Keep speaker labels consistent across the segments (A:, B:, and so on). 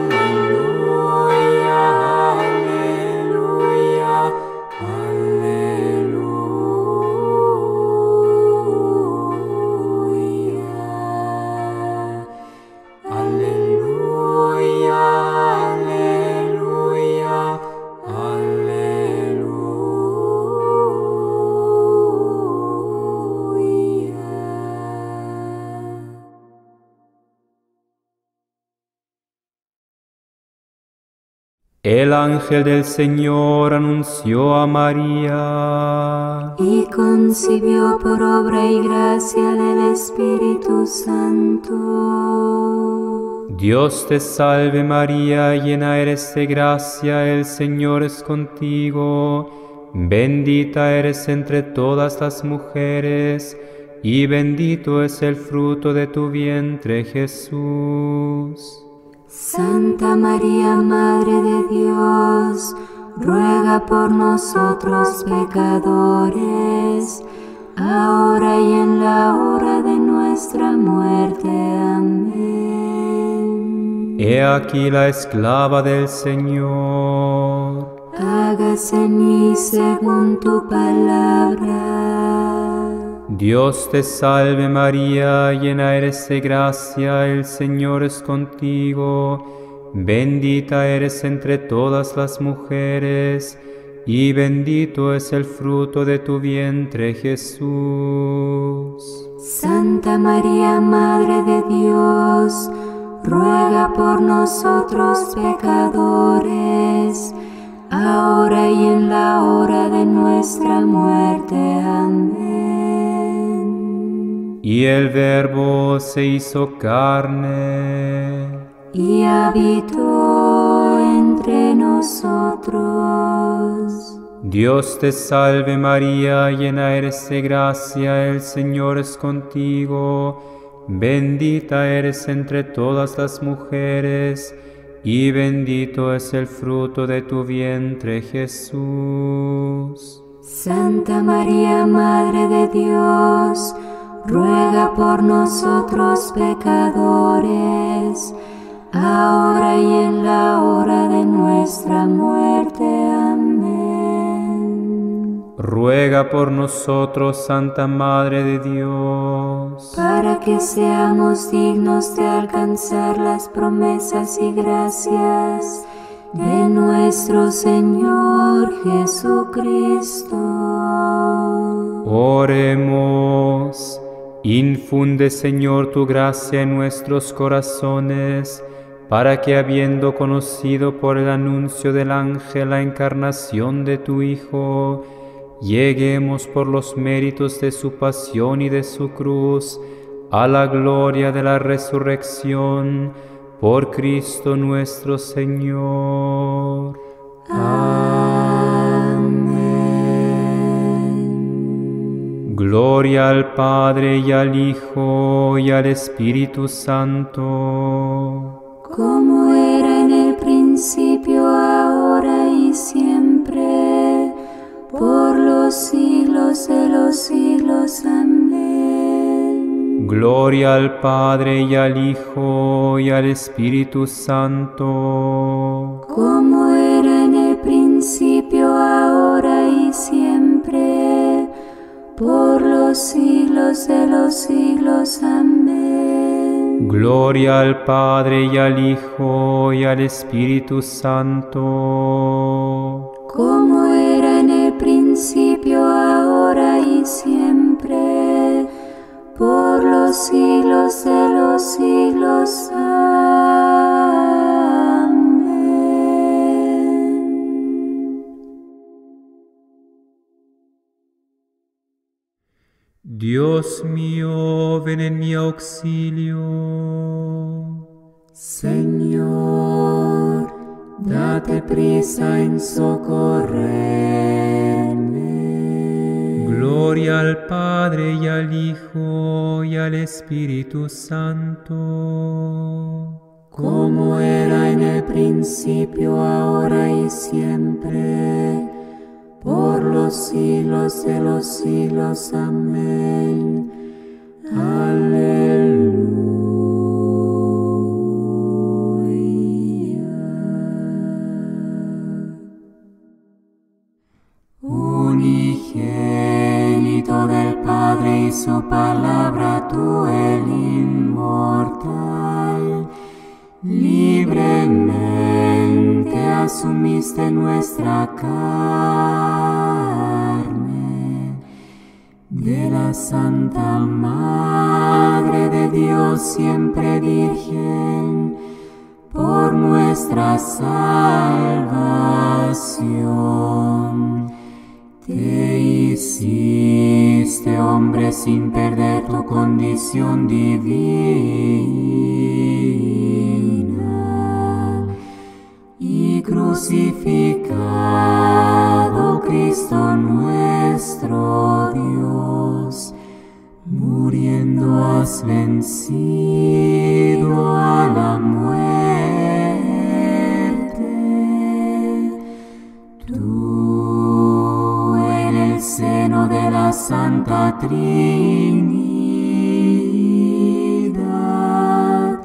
A: El ángel del Señor anunció a María,
B: y concibió por obra y gracia del Espíritu Santo.
A: Dios te salve María, llena eres de gracia, el Señor es contigo, bendita eres entre todas las mujeres, y bendito es el fruto de tu vientre, Jesús.
B: Santa María, Madre de Dios, ruega por nosotros pecadores, ahora y en la hora de nuestra muerte. Amén.
A: He aquí la esclava del Señor.
B: Hágase en mí según tu palabra.
A: Dios te salve María, llena eres de gracia, el Señor es contigo, bendita eres entre todas las mujeres, y bendito es el fruto de tu vientre, Jesús.
B: Santa María, Madre de Dios, ruega por nosotros pecadores, ahora y en la hora de nuestra muerte. Amén.
A: Y el Verbo se hizo carne
B: y habitó entre nosotros.
A: Dios te salve María, llena eres de gracia, el Señor es contigo, bendita eres entre todas las mujeres, y bendito es el fruto de tu vientre, Jesús.
B: Santa María, Madre de Dios, ruega por nosotros pecadores, ahora y en la hora de nuestra muerte. Amén.
A: Ruega por nosotros, Santa Madre de Dios,
B: para que seamos dignos de alcanzar las promesas y gracias de nuestro Señor Jesucristo.
A: Oremos. Infunde, Señor, tu gracia en nuestros corazones, para que, habiendo conocido por el anuncio del ángel la encarnación de tu Hijo, lleguemos por los méritos de su pasión y de su cruz a la gloria de la resurrección, por Cristo nuestro Señor. Gloria al Padre y al Hijo y al Espíritu Santo,
B: como era en el principio, ahora y siempre, por los siglos de los siglos. Amén.
A: Gloria al Padre y al Hijo y al Espíritu Santo,
B: como era en el principio, ahora y siempre, por los siglos de los siglos. Amén.
A: Gloria al Padre y al Hijo y al Espíritu Santo,
B: como era en el principio, ahora y siempre, por los siglos de los siglos.
A: Dios mío, ven en mi auxilio.
B: Señor, date prisa en socorrerme.
A: Gloria al Padre y al Hijo y al Espíritu Santo,
B: como era en el principio, ahora y siempre, por los siglos de los siglos. Amén. Aleluya. consumiste nuestra carne, de la Santa Madre de Dios siempre Virgen, por nuestra salvación. Te hiciste hombre sin perder tu condición divina, y crucificado Cristo nuestro Dios, muriendo has vencido a la muerte. Tú en el seno de la Santa Trinidad,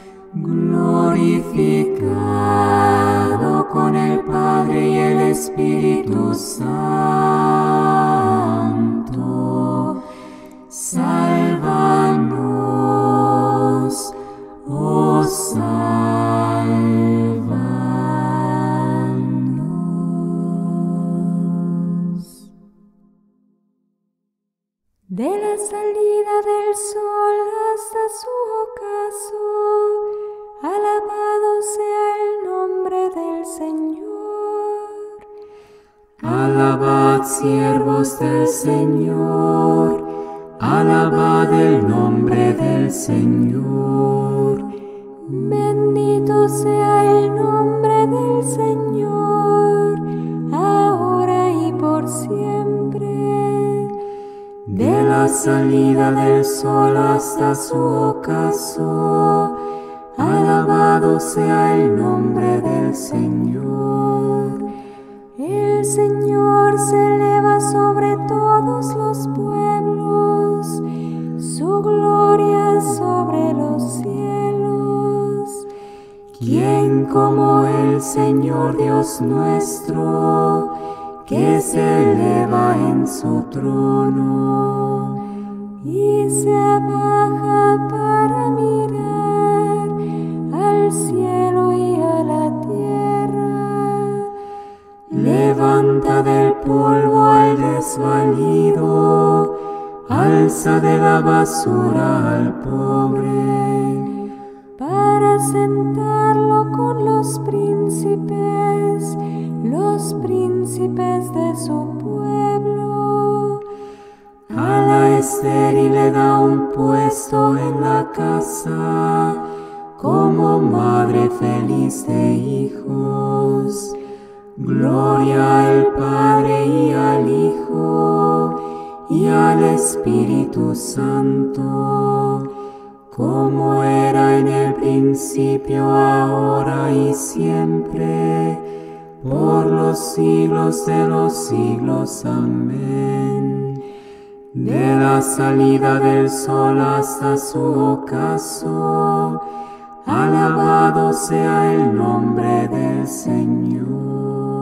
B: glorificado con el Padre y el Espíritu Santo, sálvanos, oh sálvanos.
C: De la salida del sol hasta su ocaso, alabado sea el nombre del Señor.
B: Alabad, siervos del Señor, alabad el nombre del Señor.
C: Bendito sea el nombre del Señor, ahora y por siempre.
B: De la salida del sol hasta su ocaso, alabado sea el nombre del Señor.
C: El Señor se eleva sobre todos los pueblos, su gloria sobre los cielos.
B: ¿Quién como el Señor Dios nuestro, que se eleva en su trono
C: y se abaja para mirar al cielo y a la tierra?
B: Levanta del polvo al desvalido, alza de la basura al pobre,
C: para sentarlo con los príncipes de su pueblo.
B: A la estéril le da un puesto en la casa, como madre feliz de hijos. Gloria al Padre y al Hijo y al Espíritu Santo, como era en el principio, ahora y siempre, por los siglos de los siglos. Amén. De la salida del sol hasta su ocaso, alabado sea el nombre del Señor.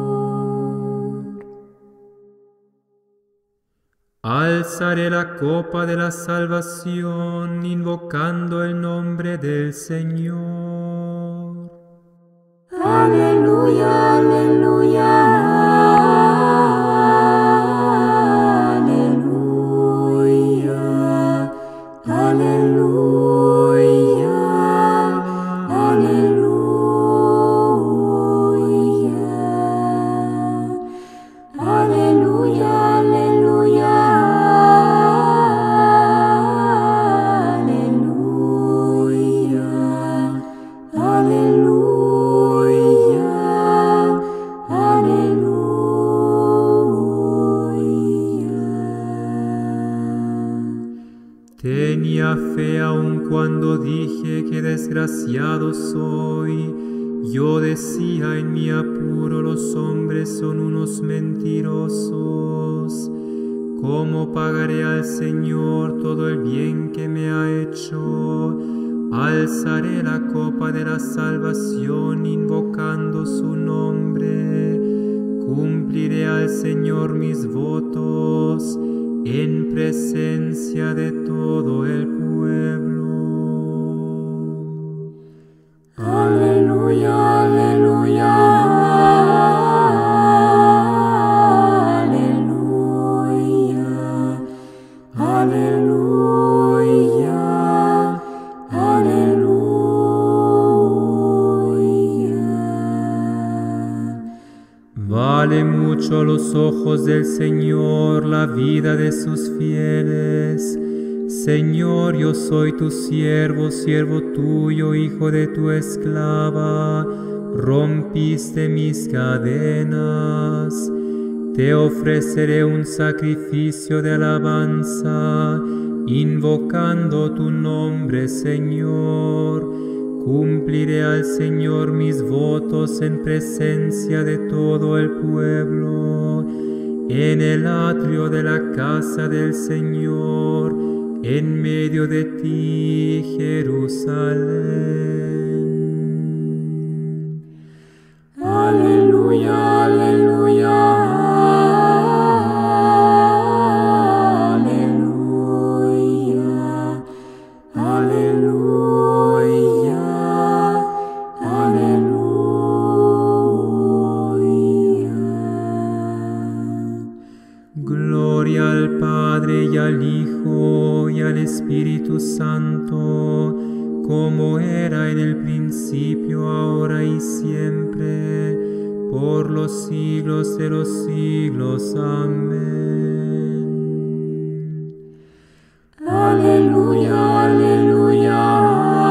A: Alzaré la copa de la salvación, invocando el nombre del Señor.
B: Aleluya, aleluya, aleluya, aleluya, aleluya, aleluya, aleluya.
A: Tenía fe aun cuando dije que desgraciado soy. Yo decía en mi apuro, los hombres son unos mentirosos. ¿Cómo pagaré al Señor todo el bien que me ha hecho? Alzaré la copa de la salvación invocando su nombre. Cumpliré al Señor mis votos en presencia de todo el pueblo.
B: Aleluya, aleluya.
A: Vale mucho a los ojos del Señor la vida de sus fieles. Señor, yo soy tu siervo, siervo tuyo, hijo de tu esclava. Rompiste mis cadenas. Te ofreceré un sacrificio de alabanza, invocando tu nombre, Señor. Cumpliré al Señor mis votos en presencia de todo el pueblo, en el atrio de la casa del Señor, en medio de ti, Jerusalén.
B: Aleluya, aleluya.
A: Espíritu Santo, como era en el principio, ahora y siempre, por los siglos de los siglos. Amén.
B: Aleluya, aleluya.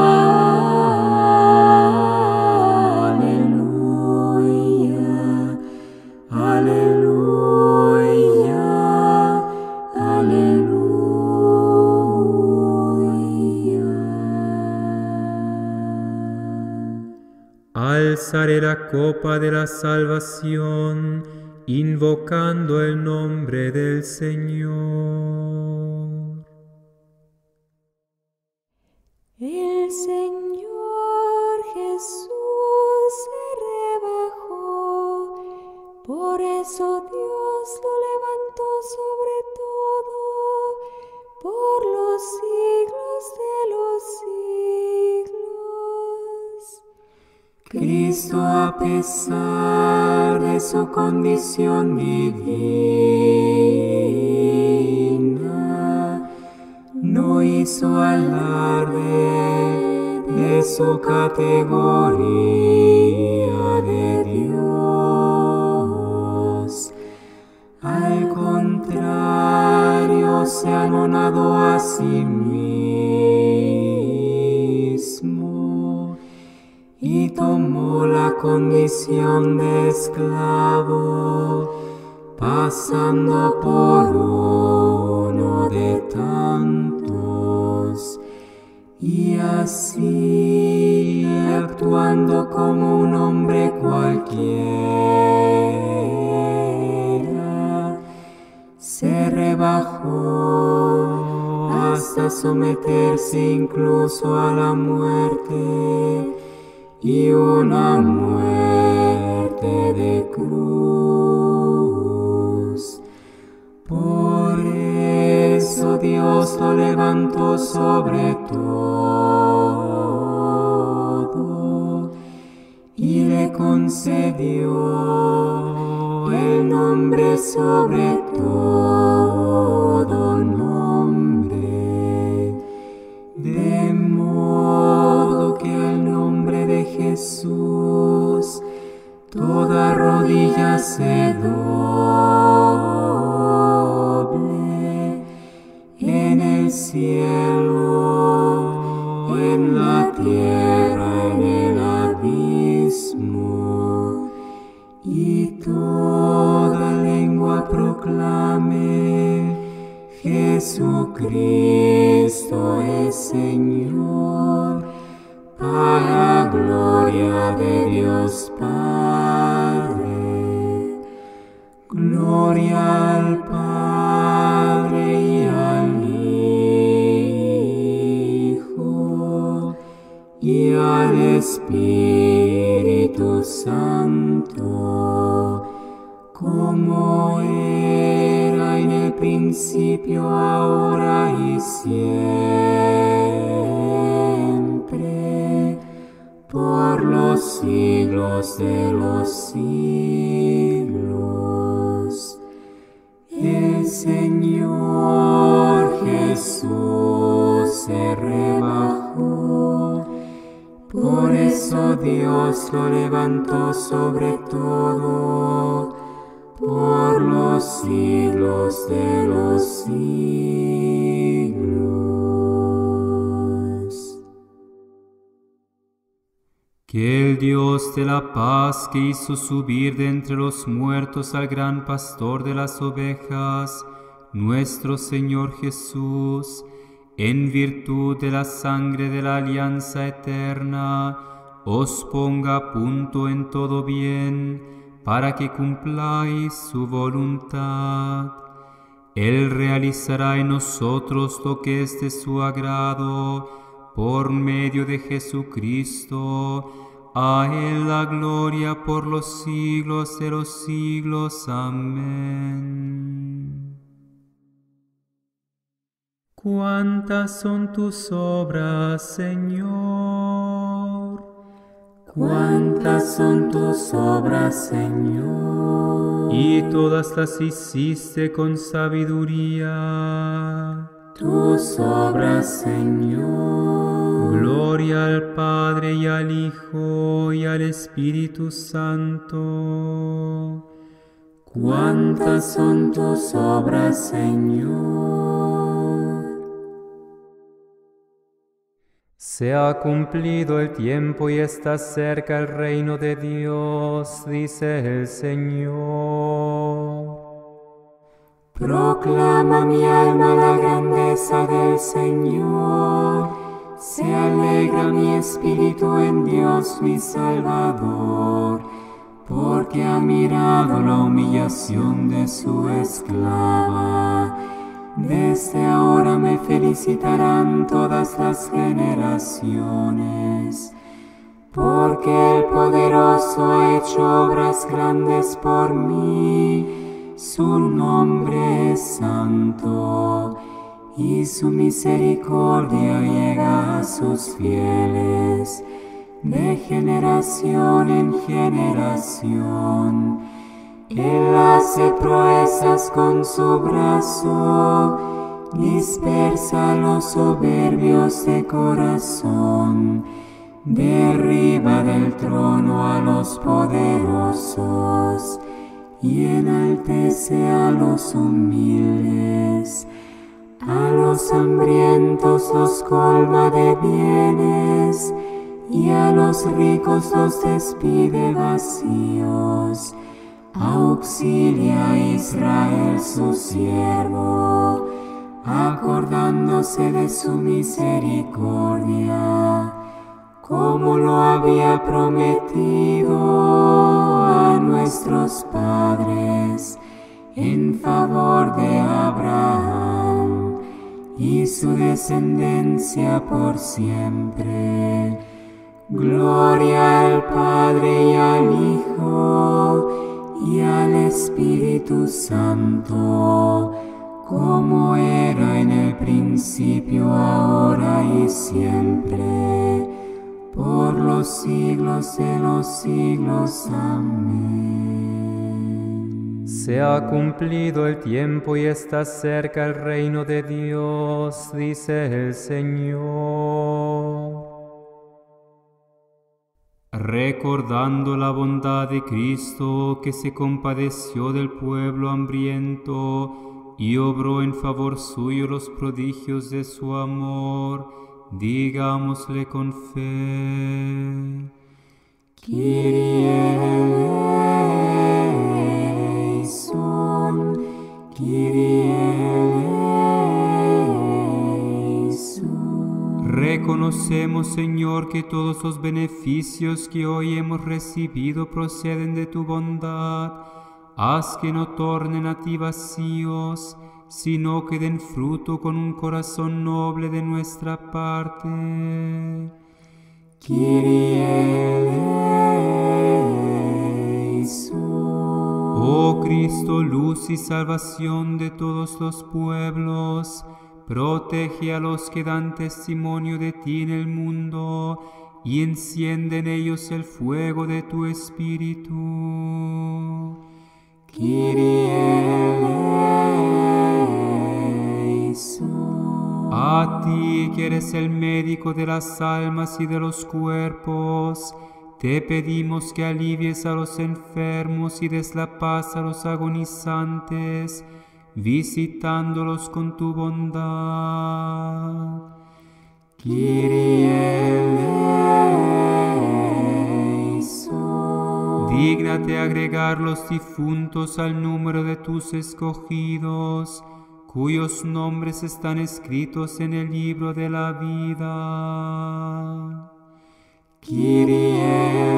A: Alzaré la copa de la salvación, invocando el nombre del Señor.
C: El Señor Jesús se rebajó, por eso Dios lo levantó sobre todo, por los siglos de los siglos.
B: Cristo, a pesar de su condición divina, no hizo alarde de su categoría de Dios. Al contrario, se anonadó a sí mismo y tomó la condición de esclavo, pasando por uno de tantos, y así, actuando como un hombre cualquiera, se rebajó hasta someterse incluso a la muerte, y una muerte de cruz. Por eso Dios lo levantó sobre todo y le concedió el nombre sobre todo nombre, de modo que al nombre de Jesús toda rodilla se doble, en el cielo, en la tierra, en el abismo, y toda lengua proclame: Jesucristo es Señor, para gloria de Dios Padre. Gloria al Padre y al Hijo y al Espíritu Santo, como era en el principio, ahora y siempre, por los siglos de los siglos. El Señor Jesús se rebajó, por eso Dios lo levantó sobre todo, por los siglos de los siglos.
A: Que el Dios de la paz, que hizo subir de entre los muertos al gran pastor de las ovejas, nuestro Señor Jesús, en virtud de la sangre de la alianza eterna, os ponga a punto en todo bien, para que cumpláis su voluntad. Él realizará en nosotros lo que es de su agrado, por medio de Jesucristo. A Él la gloria por los siglos de los siglos. Amén. ¿Cuántas son tus obras, Señor?
B: ¿Cuántas son tus obras, Señor?
A: Y todas las hiciste con sabiduría.
B: Tus obras, Señor.
A: Gloria al Padre y al Hijo y al Espíritu Santo.
B: ¿Cuántas son tus obras, Señor?
A: Se ha cumplido el tiempo y está cerca el reino de Dios, dice el Señor.
B: Proclama mi alma la grandeza del Señor. Se alegra mi espíritu en Dios mi Salvador, porque ha mirado la humillación de su esclava. Desde ahora me felicitarán todas las generaciones, porque el poderoso ha hecho obras grandes por mí. Su nombre es santo, y su misericordia llega a sus fieles, de generación en generación. Él hace proezas con su brazo, dispersa a los soberbios de corazón, derriba del trono a los poderosos, y enaltece a los humildes. A los hambrientos los colma de bienes, y a los ricos los despide vacíos. Auxilia a Israel su siervo, acordándose de su misericordia, como lo había prometido a nuestros padres, en favor de Abraham y su descendencia por siempre. Gloria al Padre y al Hijo y al Espíritu Santo, como era en el principio, ahora y siempre, por los siglos de los siglos. Amén.
A: Se ha cumplido el tiempo y está cerca el reino de Dios, dice el Señor. Recordando la bondad de Cristo, que se compadeció del pueblo hambriento y obró en favor suyo los prodigios de su amor, digámosle con fe:
B: Kyrie eleison, Kyrie eleison.
A: Reconocemos, Señor, que todos los beneficios que hoy hemos recibido proceden de tu bondad. Haz que no tornen a ti vacíos, sino que den fruto con un corazón noble de nuestra parte.
B: Kyrie eleison.
A: Oh Cristo, luz y salvación de todos los pueblos, protege a los que dan testimonio de ti en el mundo y enciende en ellos el fuego de tu Espíritu.
B: Kyrie eleison.
A: A ti, que eres el médico de las almas y de los cuerpos, te pedimos que alivies a los enfermos y des la paz a los agonizantes, visitándolos con tu bondad.
B: Kyrie eleison.
A: Dígnate agregar los difuntos al número de tus escogidos, cuyos nombres están escritos en el libro de la vida.
B: Kyrie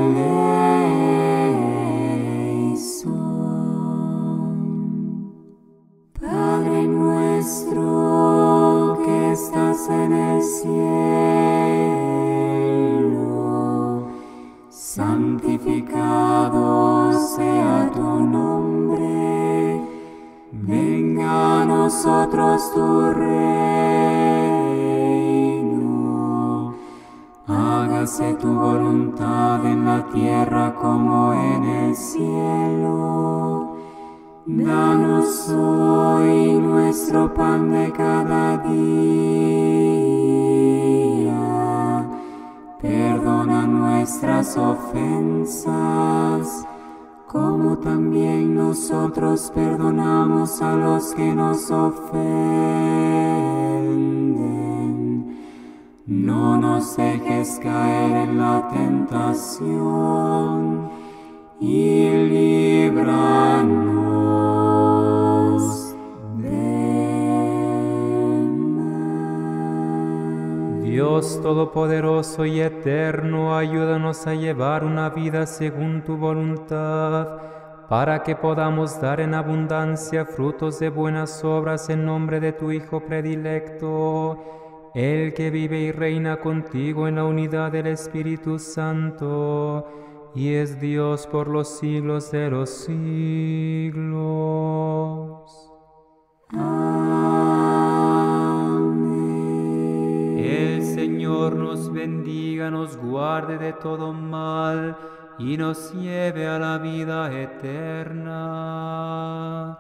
B: eleison. Padre nuestro que estás en el cielo, santificado sea tu nombre. Venga a nosotros tu reino. Hágase tu voluntad en la tierra como en el cielo. Danos hoy nuestro pan de cada día. Perdona nuestras ofensas, como también nosotros perdonamos a los que nos ofenden. No nos dejes caer en la tentación, y líbranos del mal.
A: Dios Todopoderoso y Eterno, ayúdanos a llevar una vida según tu voluntad, para que podamos dar en abundancia frutos de buenas obras en nombre de tu Hijo predilecto, el que vive y reina contigo en la unidad del Espíritu Santo, y es Dios por los siglos de los siglos.
B: Amén.
A: El Señor nos bendiga, nos guarde de todo mal y nos lleve a la vida eterna.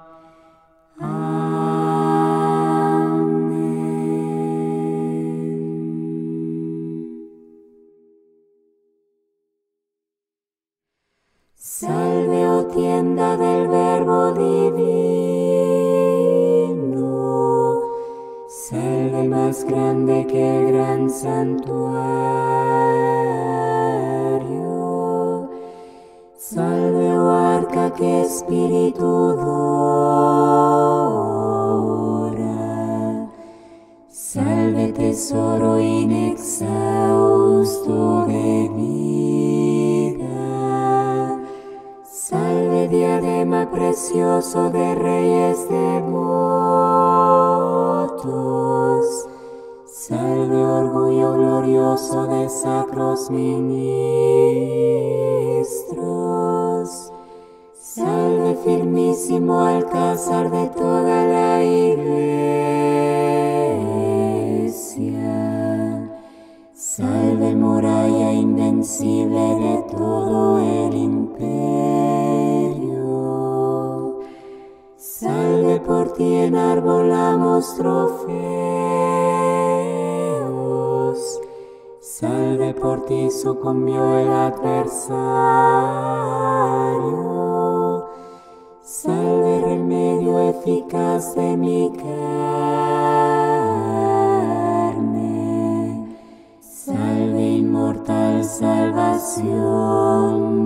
B: Salve, oh tienda del Verbo divino, salve más grande que el gran santuario. Salve, oh arca que Espíritu dora. Salve, tesoro inexhausto de vida. Salve, diadema precioso de reyes devotos. Salve, orgullo glorioso de sacros ministros. Salve, firmísimo alcázar de toda la Iglesia. Salve, muralla invencible de todo el imperio. Salve, por ti enarbolamos trofeos. Salve, por ti sucumbió el adversario. Salve, remedio eficaz de mi carne. Salve, inmortal salvación